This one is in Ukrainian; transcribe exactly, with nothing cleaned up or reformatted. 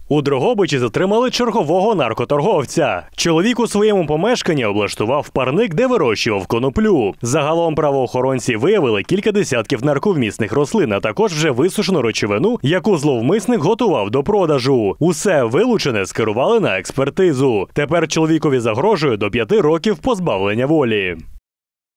У Дрогобичі затримали чергового наркоторговця. Чоловік у своєму помешканні облаштував парник, де вирощував коноплю. Загалом правоохоронці виявили кілька десятків нарковмісних рослин, а також вже висушену речовину, яку зловмисник готував до продажу. Усе вилучене скерували на експертизу. Тепер чоловікові загрожує до п'яти років позбавлення волі.